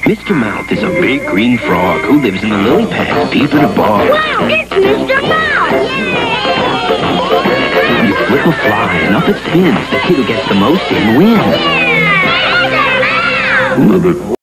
Mr. Mouth is a big green frog who lives in the lily pads deep in a bog. Wow, it's Mr. Mouth! Yay! You flip a fly and up it spins. The kid who gets the most in wins. Mr. Mouth!